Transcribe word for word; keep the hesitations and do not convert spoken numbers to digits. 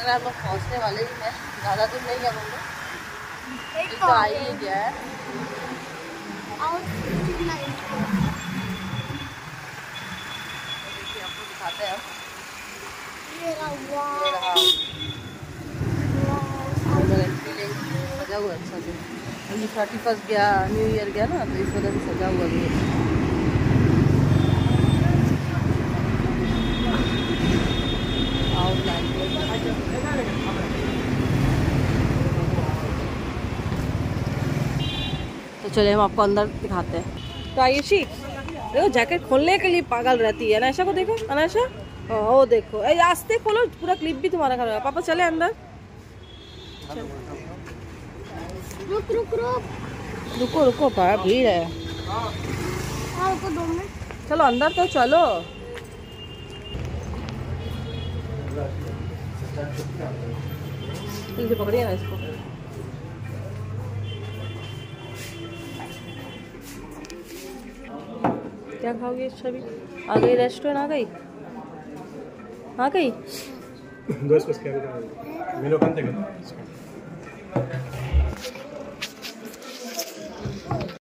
रहा है हम लोग पहुँचने वाले ही हैं, ज़्यादा दूर नहीं है हम लोग, तो आ ही गया है। देखिए आपको दिखाते हैं, ये रहा सजा हुआ अच्छा से। अभी थर्टी फर्स्ट गया, न्यू ईयर गया ना, तो इस वजह से सजा हुआ भी है। तो चलिए हम आपको अंदर दिखाते हैं। तो आयुषी देखो, जैकेट खोलने के लिए पागल रहती है। अनायशा को देखो, अनायशा ओ देखो, ए आस्ते खोलो, पूरा क्लिप भी तुम्हारा खराब है। पापा चले अंदर, रुक रुक रुक रुको रुको, पाया भीड़ है। हाँ रुको दो मिनट। चलो अंदर तो चलो। इसे पकड़िए ना इसको। क्या खाओगे छवि? आ गई, रेस्टोरेंट आ गई, आ गई। Due speciali, meno quante